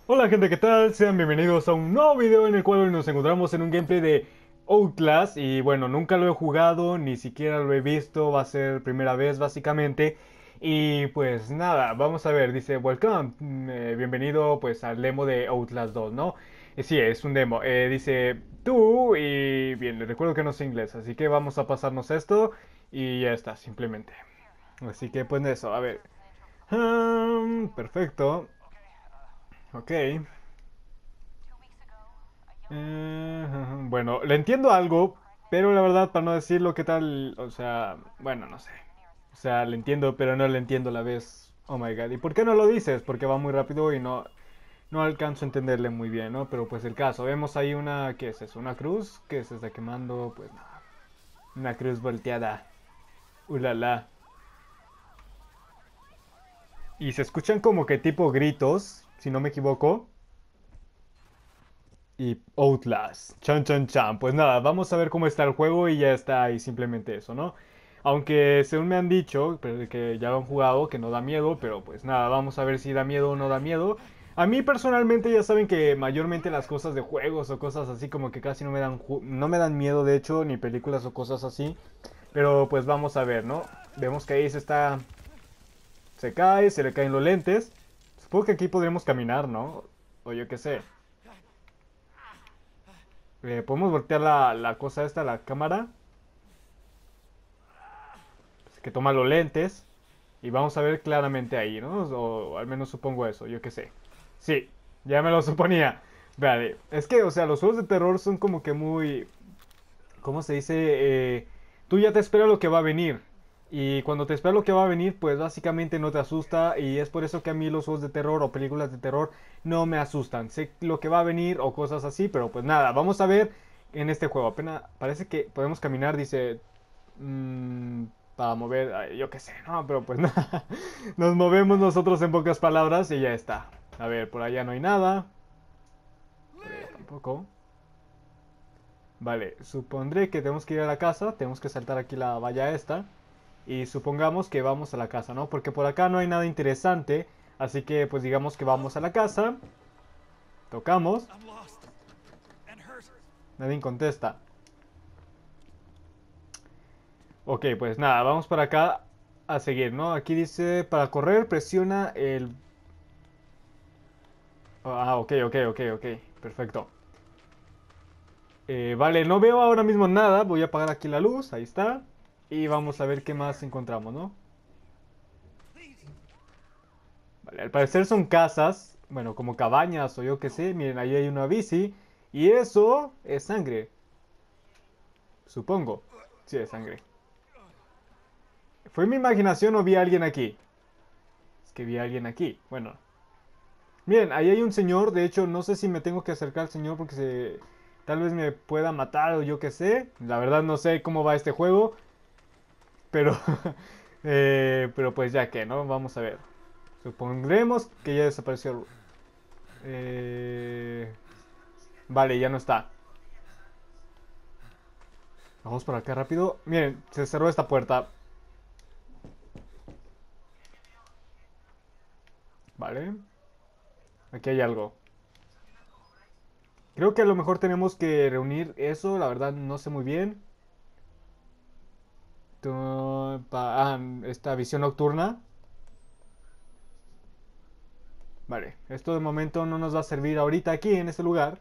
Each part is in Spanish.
Hola gente, ¿qué tal? Sean bienvenidos a un nuevo video en el cual hoy nos encontramos en un gameplay de Outlast. Y bueno, nunca lo he jugado, ni siquiera lo he visto, va a ser primera vez básicamente. Y pues nada, vamos a ver, dice Welcome, bienvenido pues al demo de Outlast 2, ¿no? Sí, es un demo, dice tú y bien, les recuerdo que no sé inglés, así que vamos a pasarnos esto y ya está, simplemente. Así que pues eso, a ver. Perfecto, ok. Bueno, le entiendo algo, pero la verdad, para no decirlo, ¿qué tal? O sea, bueno, no sé. O sea, le entiendo, pero no le entiendo a la vez. Oh my god. ¿Y por qué no lo dices? Porque va muy rápido y no alcanzo a entenderle muy bien, ¿no? Pero pues el caso, vemos ahí una, ¿qué es eso? ¿Una cruz? ¿Qué se está quemando? Pues nada. Una cruz volteada. Ulala. Y se escuchan como que tipo gritos, si no me equivoco. Y Outlast. Chan, chan, chan. Pues nada, vamos a ver cómo está el juego y ya está ahí simplemente eso, ¿no? Aunque según me han dicho, pero que ya lo han jugado, que no da miedo, pero pues nada, vamos a ver si da miedo o no da miedo. A mí personalmente ya saben que mayormente las cosas de juegos o cosas así como que casi no me dan miedo de hecho, ni películas o cosas así. Pero pues vamos a ver, ¿no? Vemos que ahí se cae, se le caen los lentes. Supongo que aquí podremos caminar, ¿no? O yo qué sé. Podemos voltear la cosa esta, la cámara, que toma los lentes. Y vamos a ver claramente ahí, ¿no? O al menos supongo eso, yo qué sé. Sí, ya me lo suponía. Vale, es que, o sea, los juegos de terror son como que muy... ¿Cómo se dice? Tú ya te esperas lo que va a venir. Y cuando te esperas lo que va a venir, pues básicamente no te asusta. Y es por eso que a mí los juegos de terror o películas de terror no me asustan. Sé lo que va a venir o cosas así, pero pues nada, vamos a ver en este juego. Apenas parece que podemos caminar, dice... mm, para mover, yo qué sé, no, pero pues nada. Nos movemos nosotros en pocas palabras y ya está. A ver, por allá no hay nada. Por allá tampoco. Vale, supondré que tenemos que ir a la casa, tenemos que saltar aquí la valla esta y supongamos que vamos a la casa, ¿no? Porque por acá no hay nada interesante, así que pues digamos que vamos a la casa, tocamos, nadie contesta. Ok, pues nada, vamos para acá a seguir, ¿no? Aquí dice, para correr presiona el... Ah, ok, perfecto. Vale, no veo ahora mismo nada, voy a apagar aquí la luz, ahí está. Y vamos a ver qué más encontramos, ¿no? Vale, al parecer son casas, bueno, como cabañas o yo qué sé. Miren, ahí hay una bici. Y eso es sangre, supongo. Sí, es sangre. ¿Fue mi imaginación o vi a alguien aquí? Es que vi a alguien aquí. Bueno. Miren, ahí hay un señor. De hecho, no sé si me tengo que acercar al señor porque tal vez me pueda matar o yo qué sé. La verdad no sé cómo va este juego. Pero, pero pues ya que, ¿no? Vamos a ver. Supondremos que ya desapareció. Eh, vale, ya no está. Vamos por acá rápido. Miren, se cerró esta puerta. Vale. Aquí hay algo. Creo que a lo mejor tenemos que reunir eso. La verdad no sé muy bien. Esta visión nocturna. Vale. Esto de momento no nos va a servir ahorita aquí en este lugar.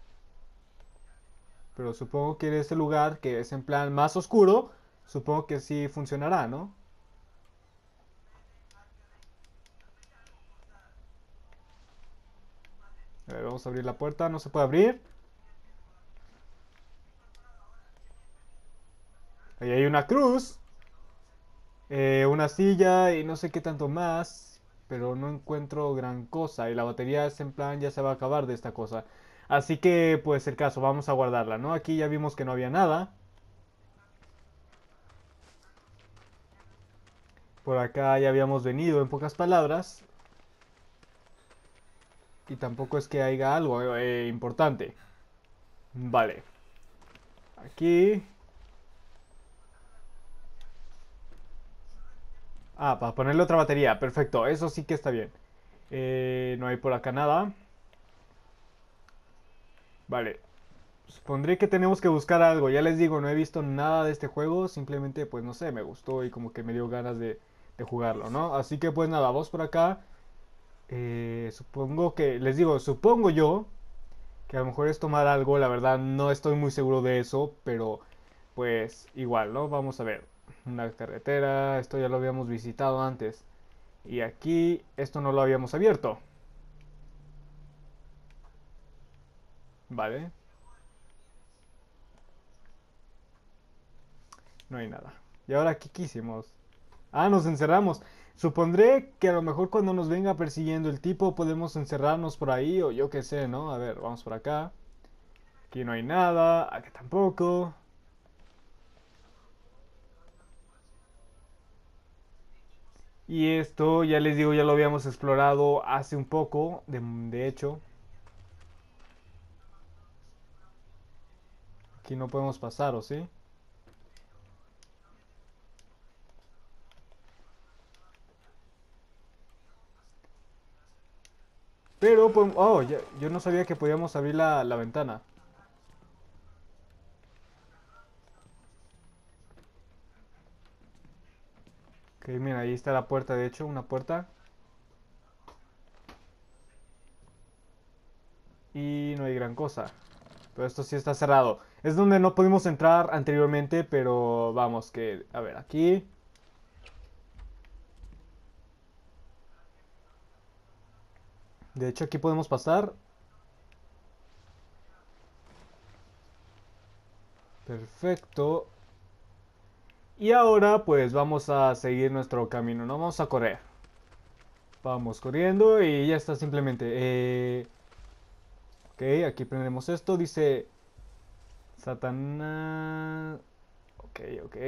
Pero supongo que en este lugar, que es en plan más oscuro, supongo que sí funcionará, ¿no? A ver, vamos a abrir la puerta. No se puede abrir. Ahí hay una cruz. Una silla y no sé qué tanto más, pero no encuentro gran cosa y la batería es en plan ya se va a acabar de esta cosa. Así que pues el caso, vamos a guardarla, ¿no? Aquí ya vimos que no había nada. Por acá ya habíamos venido en pocas palabras y tampoco es que haya algo importante. Vale, aquí... Ah, para ponerle otra batería, perfecto, eso sí que está bien. No hay por acá nada. Vale. Supondré que tenemos que buscar algo. Ya les digo, no he visto nada de este juego. Simplemente, pues no sé, me gustó y como que me dio ganas de jugarlo, ¿no? Así que pues nada, vamos por acá. Supongo que, les digo, supongo yo que a lo mejor es tomar algo. La verdad no estoy muy seguro de eso, pero pues igual, ¿no? Vamos a ver. Una carretera, esto ya lo habíamos visitado antes. Y aquí, esto no lo habíamos abierto. Vale, no hay nada. ¿Y ahora qué quisimos? Ah, nos encerramos. Supondré que a lo mejor cuando nos venga persiguiendo el tipo podemos encerrarnos por ahí o yo qué sé, ¿no? A ver, vamos por acá. Aquí no hay nada, aquí tampoco. Y esto, ya les digo, ya lo habíamos explorado hace un poco, de hecho. Aquí no podemos pasar, ¿o sí? Pero, pues, oh, yo no sabía que podíamos abrir la ventana. Ok, mira, ahí está la puerta, de hecho, una puerta. Y no hay gran cosa. Pero esto sí está cerrado. Es donde no pudimos entrar anteriormente, pero vamos, que... A ver, aquí... De hecho, aquí podemos pasar. Perfecto. Y ahora, pues, vamos a seguir nuestro camino, ¿no? Vamos a correr. Vamos corriendo y ya está simplemente. Ok, aquí prendemos esto. Dice... Satanás... Ok, ok.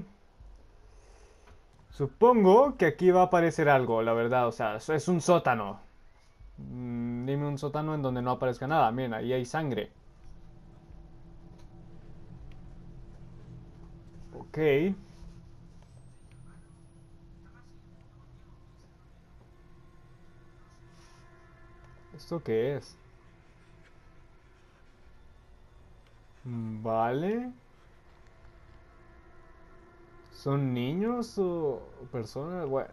Supongo que aquí va a aparecer algo, la verdad. O sea, es un sótano. Dime un sótano en donde no aparezca nada. Miren, ahí hay sangre. Ok. ¿Esto qué es? Vale. ¿Son niños o personas? Bueno.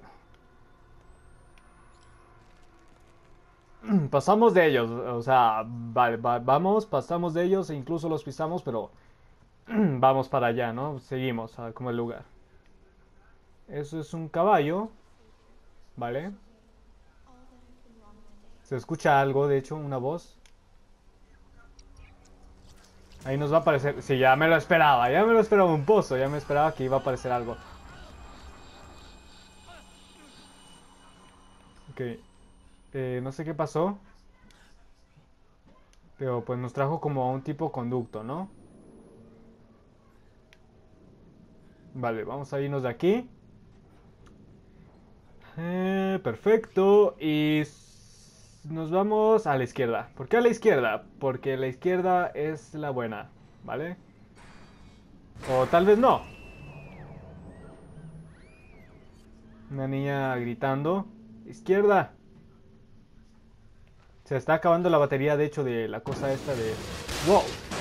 Pasamos de ellos. O sea, vale, vamos, pasamos de ellos e incluso los pisamos, pero vamos para allá, ¿no? Seguimos como el lugar. Eso es un caballo, ¿vale? Se escucha algo, de hecho, una voz. Ahí nos va a aparecer. Sí, ya me lo esperaba un pozo, ya me esperaba que iba a aparecer algo. Ok, no sé qué pasó, pero pues nos trajo como a un tipo conducto, ¿no? Vale, vamos a irnos de aquí. Perfecto, y nos vamos a la izquierda. ¿Por qué a la izquierda? Porque la izquierda es la buena, ¿vale? O tal vez no. Una niña gritando. Izquierda. Se está acabando la batería, de hecho, de la cosa esta de... ¡Wow!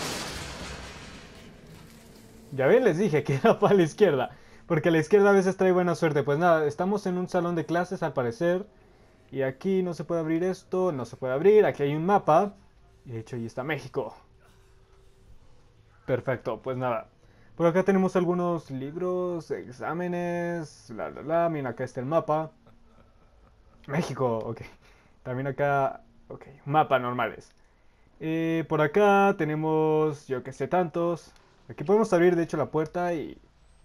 Ya ven, les dije que era para la izquierda. Porque la izquierda a veces trae buena suerte. Pues nada, estamos en un salón de clases al parecer. Y aquí no se puede abrir esto, no se puede abrir. Aquí hay un mapa. Y de hecho ahí está México. Perfecto, pues nada. Por acá tenemos algunos libros, exámenes, bla bla bla. Mira, acá está el mapa. México, ok. También acá, ok, mapa normales. Por acá tenemos, yo que sé, tantos. Aquí podemos abrir, de hecho, la puerta y...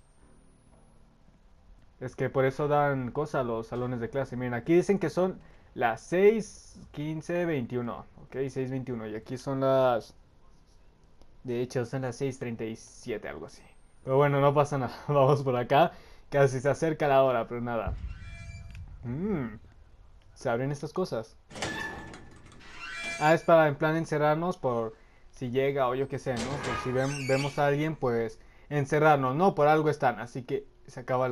Es que por eso dan cosa a los salones de clase. Miren, aquí dicen que son las 6:15:21. Ok, 6:21. Y aquí son las... De hecho, son las 6:37, algo así. Pero bueno, no pasa nada. Vamos por acá. Casi se acerca la hora, pero nada. Mmm, se abren estas cosas. Ah, es para en plan encerrarnos por si llega o yo qué sé, ¿no? Por si vemos a alguien, pues encerrarnos, ¿no? Por algo están. Así que se acaba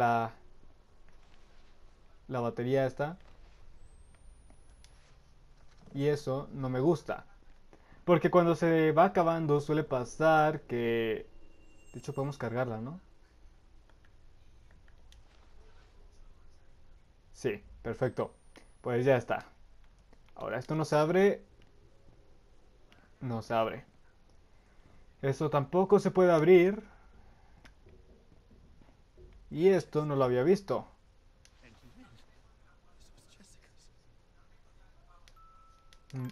la batería esta. Y eso no me gusta. Porque cuando se va acabando suele pasar que... De hecho podemos cargarla, ¿no? Sí, perfecto. Pues ya está. Ahora esto no se abre. No se abre. Esto tampoco se puede abrir. Y esto no lo había visto. Mm,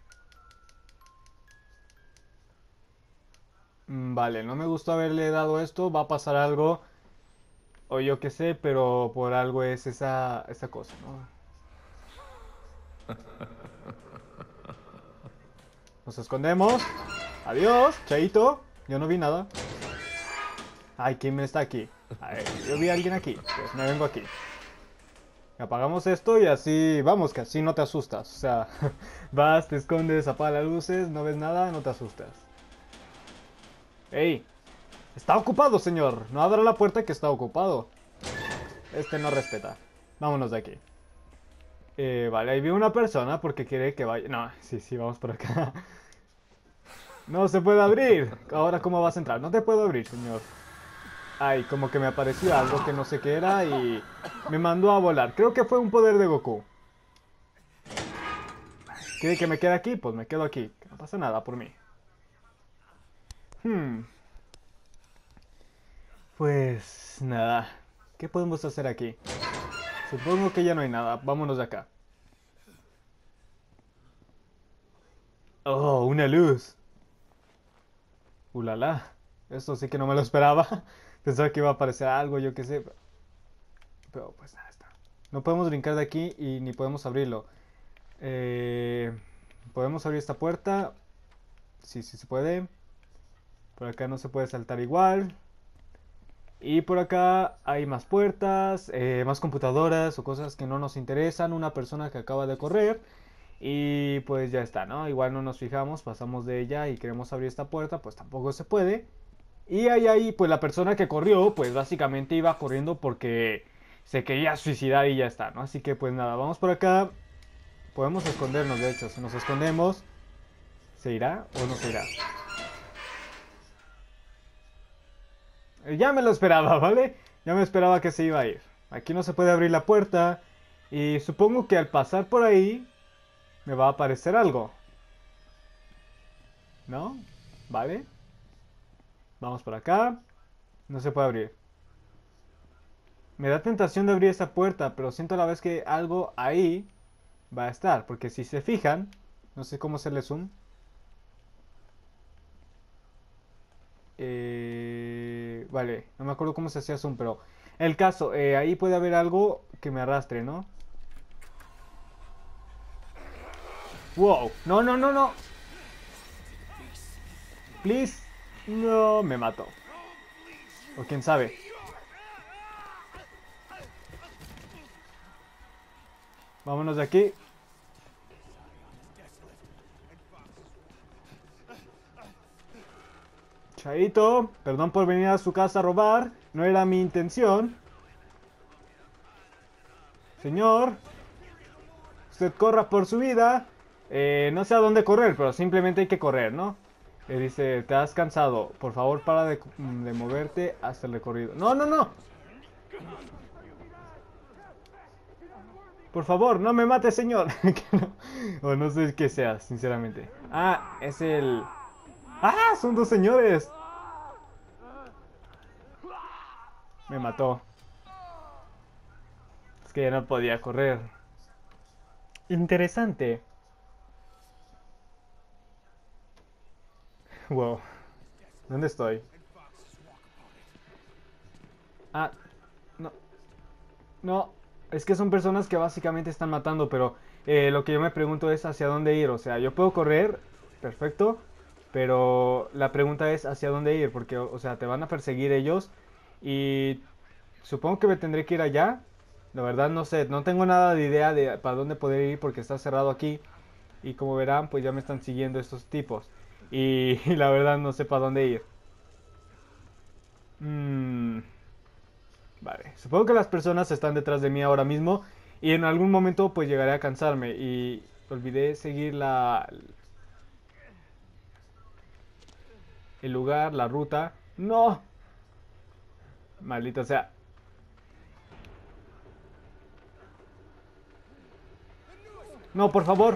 vale, no me gustó haberle dado esto. Va a pasar algo. O yo qué sé, pero por algo es esa cosa, ¿no? Nos escondemos. Adiós, chaito. Yo no vi nada. Ay, ¿quién está aquí? A ver, yo vi a alguien aquí. Pues me vengo aquí. Apagamos esto y así, vamos, que así no te asustas. O sea, vas, te escondes, apagas las luces, no ves nada, no te asustas. ¡Ey! Está ocupado, señor. No abra la puerta que está ocupado. Este no respeta. Vámonos de aquí. Vale, ahí vi una persona porque quiere que vaya... No, sí, sí, vamos por acá. No se puede abrir. Ahora, ¿cómo vas a entrar? No te puedo abrir, señor. Ay, como que me apareció algo que no sé qué era y me mandó a volar. Creo que fue un poder de Goku. ¿Quiere que me quede aquí? Pues me quedo aquí. No pasa nada por mí. Hmm. Pues nada. ¿Qué podemos hacer aquí? Supongo que ya no hay nada. Vámonos de acá. Oh, una luz. Ulala. Esto sí que no me lo esperaba. Pensaba que iba a aparecer algo, yo qué sé. Pero pues nada, está. No podemos brincar de aquí y ni podemos abrirlo. Eh, Podemos abrir esta puerta. Sí, sí se puede. Por acá no se puede saltar igual. Y por acá hay más puertas, más computadoras o cosas que no nos interesan. Una persona que acaba de correr. Y pues ya está, ¿no? Igual no nos fijamos, pasamos de ella y queremos abrir esta puerta, pues tampoco se puede. Y ahí, pues la persona que corrió, pues básicamente iba corriendo porque se quería suicidar y ya está, ¿no? Así que pues nada, vamos por acá. Podemos escondernos, de hecho, si nos escondemos, ¿se irá o no se irá? Ya me lo esperaba, ¿vale? Ya me esperaba que se iba a ir. Aquí no se puede abrir la puerta. Y supongo que al pasar por ahí me va a aparecer algo. ¿No? ¿Vale? Vamos por acá. No se puede abrir. Me da tentación de abrir esa puerta, pero siento a la vez que algo ahí va a estar. Porque si se fijan, no sé cómo hacerle zoom. Vale, no me acuerdo cómo se hacía zoom, pero el caso, ahí puede haber algo que me arrastre, ¿no? Wow, no, no, no, no. Please. No, me mató. O quién sabe. Vámonos de aquí. Chaito, perdón por venir a su casa a robar. No era mi intención. Señor, usted corra por su vida. No sé a dónde correr, pero simplemente hay que correr, ¿no? Dice, te has cansado. Por favor, para de moverte hasta el recorrido. No, no, no. Por favor, no me mate, señor. O no sé qué sea, sinceramente. Ah, es el... ¡Ah! Son dos señores. Me mató. Es que ya no podía correr. Interesante. Wow. ¿Dónde estoy? Ah, no. No. Es que son personas que básicamente están matando, pero lo que yo me pregunto es hacia dónde ir. O sea, yo puedo correr, perfecto, pero la pregunta es hacia dónde ir, porque, o sea, te van a perseguir ellos y supongo que me tendré que ir allá. La verdad no sé, no tengo nada de idea de para dónde poder ir porque está cerrado aquí. Y como verán, pues ya me están siguiendo estos tipos. Y, y la verdad no sé para dónde ir. Mmm... Vale, supongo que las personas están detrás de mí ahora mismo y en algún momento pues llegaré a cansarme y olvidé seguir la... el lugar, la ruta. ¡No! Maldita sea. No, por favor.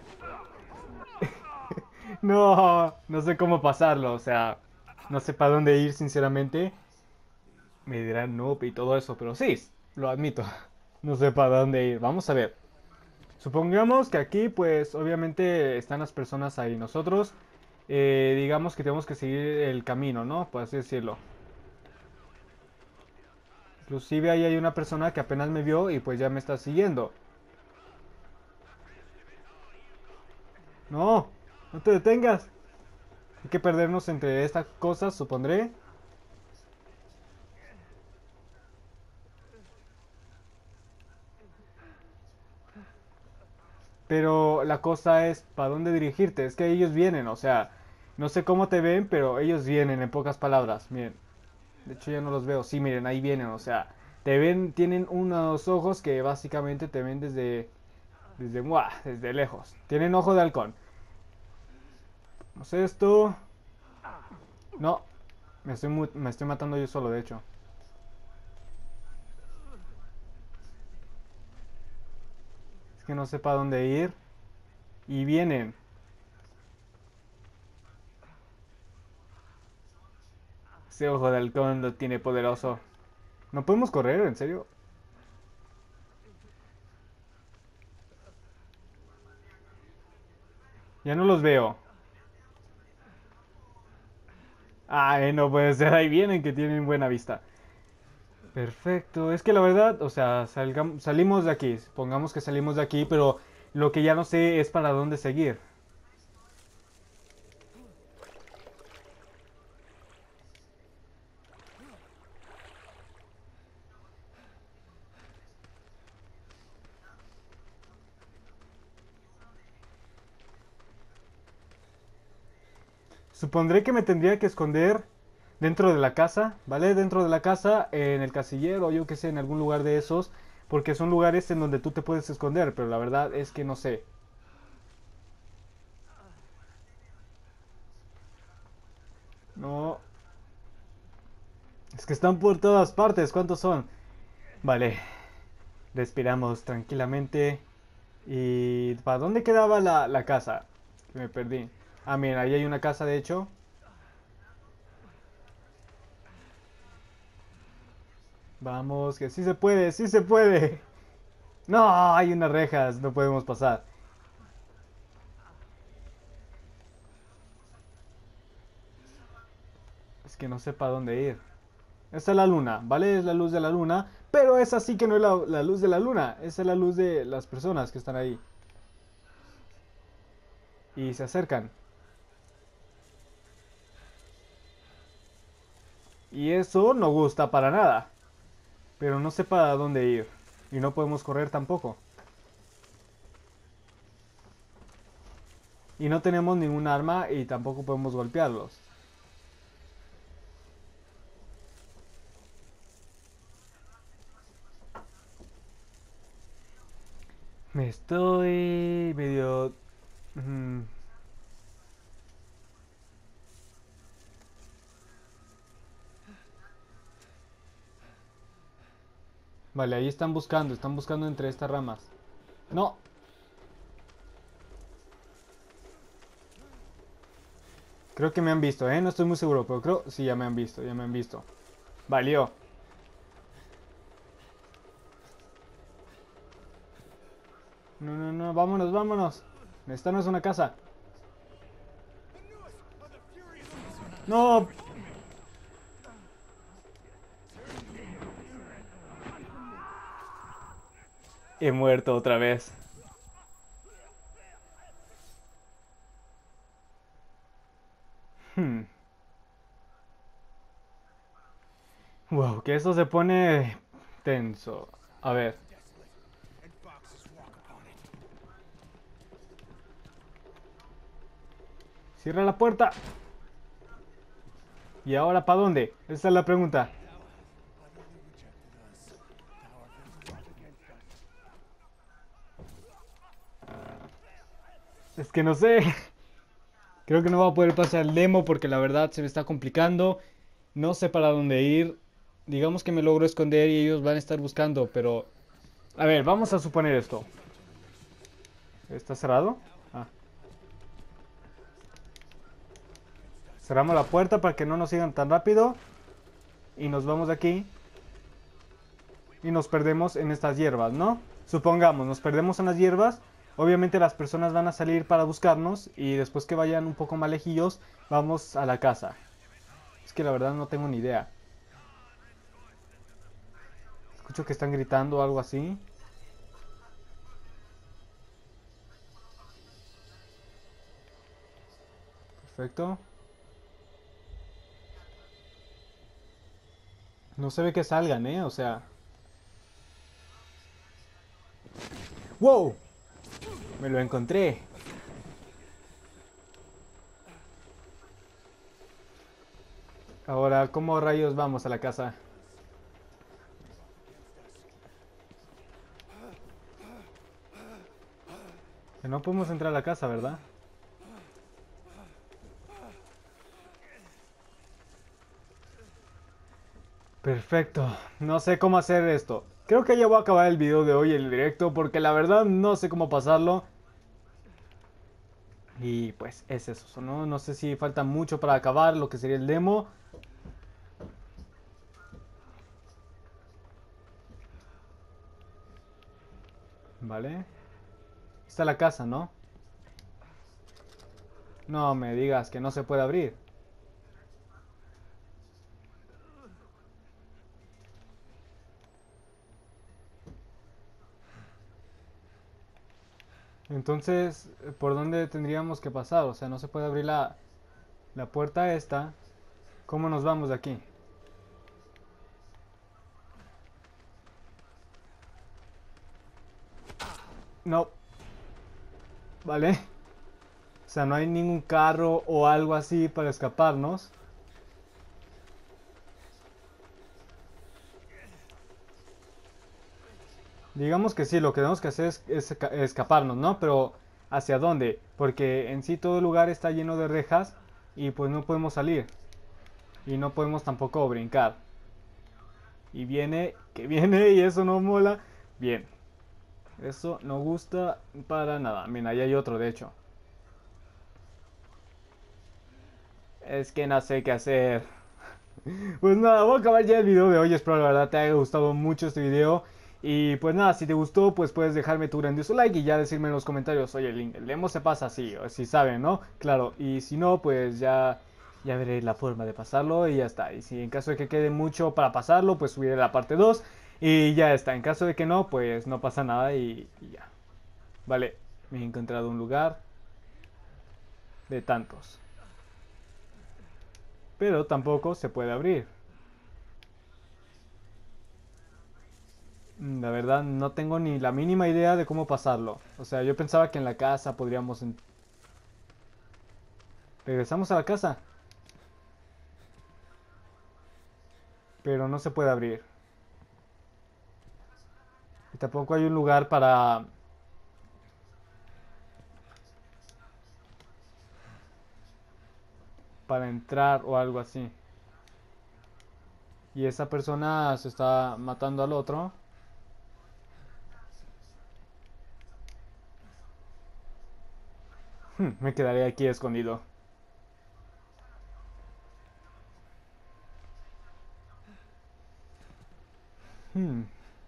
No, no sé cómo pasarlo, o sea, no sé para dónde ir, sinceramente. Me dirán noob y todo eso, pero sí, lo admito. No sé para dónde ir. Vamos a ver. Supongamos que aquí, pues, obviamente están las personas ahí. Nosotros, digamos que tenemos que seguir el camino, ¿no? Por así decirlo. Inclusive ahí hay una persona que apenas me vio y pues ya me está siguiendo. No, no te detengas. Hay que perdernos entre estas cosas, supondré. Pero la cosa es, ¿para dónde dirigirte? Es que ellos vienen, o sea, no sé cómo te ven, pero ellos vienen, en pocas palabras. Miren, de hecho ya no los veo. Sí, miren, ahí vienen, o sea, te ven, tienen unos ojos que básicamente te ven desde lejos. Tienen ojo de halcón. No sé esto. No, me estoy matando yo solo, de hecho. Es que no sé para dónde ir. Y vienen. Ese ojo de halcón lo tiene poderoso. ¿No podemos correr? ¿En serio? Ya no los veo. Ay, no puede ser. Ahí vienen que tienen buena vista. Perfecto. Es que la verdad, o sea, salimos de aquí. Pongamos que salimos de aquí, pero lo que ya no sé es para dónde seguir. Supondré que me tendría que esconder dentro de la casa, ¿vale? Dentro de la casa, en el casillero, yo que sé, en algún lugar de esos, porque son lugares en donde tú te puedes esconder, pero la verdad es que no sé. No, es que están por todas partes, ¿cuántos son? Vale, respiramos tranquilamente. ¿Y para dónde quedaba la casa? Que me perdí. Ah, mira, ahí hay una casa de hecho. Vamos, que sí se puede, sí se puede. No, hay unas rejas, no podemos pasar. Es que no sé para dónde ir. Esta es la luna, ¿vale? Es la luz de la luna. Pero esa sí que no es la luz de la luna. Esa es la luz de las personas que están ahí. Y se acercan. Y eso no gusta para nada. Pero no sé para dónde ir. Y no podemos correr tampoco. Y no tenemos ningún arma y tampoco podemos golpearlos. Me estoy medio... mm, Vale, ahí están buscando entre estas ramas. No, creo que me han visto, ¿eh? No estoy muy seguro, pero creo... Sí, ya me han visto, ya me han visto. Valió. No, no, no, vámonos, vámonos. Esta no es una casa. No, he muerto otra vez. Hmm. Wow, que eso se pone tenso. A ver, cierra la puerta. ¿Y ahora para dónde? Esa es la pregunta. Es que no sé. Creo que no voy a poder pasar el demo porque la verdad se me está complicando. No sé para dónde ir. Digamos que me logro esconder y ellos van a estar buscando, pero... A ver, vamos a suponer esto. ¿Está cerrado? Ah. Cerramos la puerta para que no nos sigan tan rápido. Y nos vamos de aquí. Y nos perdemos en estas hierbas, ¿no? Supongamos, nos perdemos en las hierbas. Obviamente las personas van a salir para buscarnos. Y después que vayan un poco más lejillos, vamos a la casa. Es que la verdad no tengo ni idea. Escucho que están gritando o algo así. Perfecto. No se ve que salgan, ¿eh? O sea... ¡Wow! Me lo encontré. Ahora, ¿cómo rayos vamos a la casa? Que no podemos entrar a la casa, ¿verdad? Perfecto. No sé cómo hacer esto. Creo que ya voy a acabar el video de hoy, el directo, porque la verdad no sé cómo pasarlo. Y pues es eso, ¿no? No sé si falta mucho para acabar lo que sería el demo. Vale. Está la casa, ¿no? No me digas que no se puede abrir. Entonces, ¿por dónde tendríamos que pasar? O sea, no se puede abrir la puerta esta. ¿Cómo nos vamos de aquí? No, ¿vale? O sea, no hay ningún carro o algo así para escaparnos. Digamos que sí, lo que tenemos que hacer es escaparnos, ¿no? Pero ¿hacia dónde? Porque en sí todo el lugar está lleno de rejas y pues no podemos salir. Y no podemos tampoco brincar. Y viene, que viene y eso no mola. Bien, eso no gusta para nada. Mira, ahí hay otro, de hecho. Es que no sé qué hacer. Pues nada, voy a acabar ya el video de hoy. Espero la verdad te haya gustado mucho este video. Y pues nada, si te gustó, pues puedes dejarme tu grandioso like y ya decirme en los comentarios, oye, el demo se pasa así, o si saben, ¿no? Claro, y si no, pues ya veré la forma de pasarlo y ya está. Y si en caso de que quede mucho para pasarlo, pues subiré la parte 2 y ya está. En caso de que no, pues no pasa nada y ya. Vale, me he encontrado un lugar de tantos. Pero tampoco se puede abrir. La verdad no tengo ni la mínima idea de cómo pasarlo. O sea, yo pensaba que en la casa podríamos... Regresamos a la casa. Pero no se puede abrir. Y tampoco hay un lugar para entrar o algo así. Y esa persona se está matando al otro. Me quedaré aquí escondido. Hmm.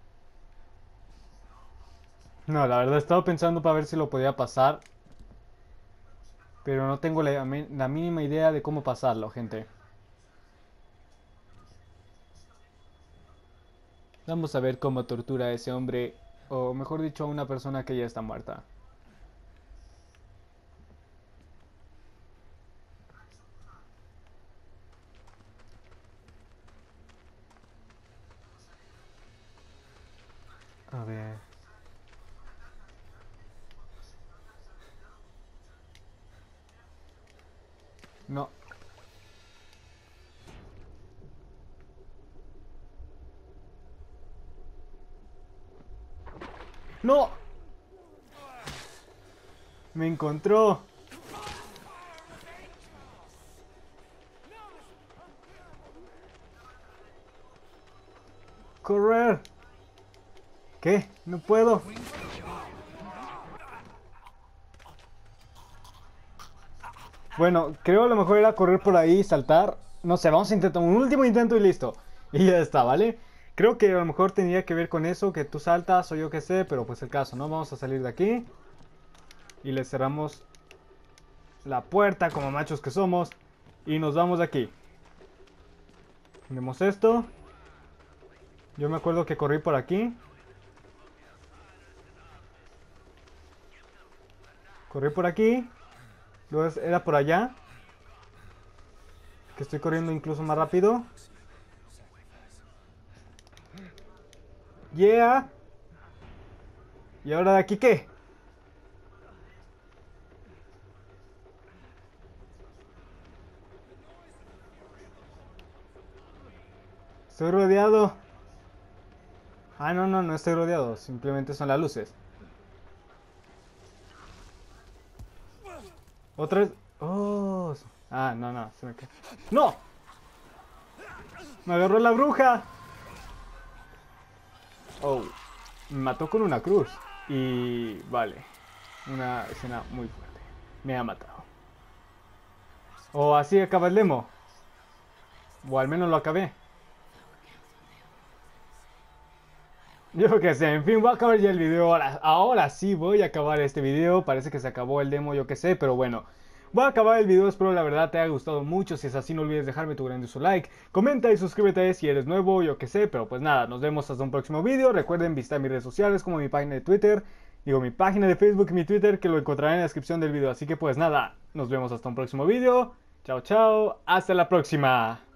No, la verdad he estado pensando para ver si lo podía pasar. Pero no tengo la mínima idea de cómo pasarlo, gente. Vamos a ver cómo tortura a ese hombre. O mejor dicho, a una persona que ya está muerta. A ver. No. ¡No! Me encontró. correr. ¿Qué? No puedo. Bueno, creo a lo mejor era correr por ahí, saltar. No sé, vamos a intentar un último intento y listo. Y ya está, ¿vale? Creo que a lo mejor tenía que ver con eso, que tú saltas o yo qué sé, pero pues el caso, ¿no? Vamos a salir de aquí. Y le cerramos la puerta como machos que somos. Y nos vamos de aquí. Tenemos esto. Yo me acuerdo que corrí por aquí. Corrí por aquí. Luego era por allá. Que estoy corriendo incluso más rápido. Yeah. ¿Y ahora de aquí qué? Estoy rodeado. Ah, no, no, no estoy rodeado. Simplemente son las luces. Otra vez. Oh. Ah, no, no. Se me cae. ¡No! Me agarró la bruja. Oh. Me mató con una cruz. Y vale. Una escena muy fuerte. Me ha matado. O así acaba el demo. O al menos lo acabé. Yo qué sé, en fin, voy a acabar ya el video. Ahora sí voy a acabar este video. Parece que se acabó el demo, yo qué sé, pero bueno. Voy a acabar el video, espero la verdad te haya gustado mucho. Si es así, no olvides dejarme tu grandioso like. Comenta y suscríbete si eres nuevo, yo qué sé. Pero pues nada, nos vemos hasta un próximo video. Recuerden visitar mis redes sociales como mi página de Twitter. Digo, mi página de Facebook y mi Twitter, que lo encontrarán en la descripción del video. Así que pues nada, nos vemos hasta un próximo video. Chao, chao, hasta la próxima.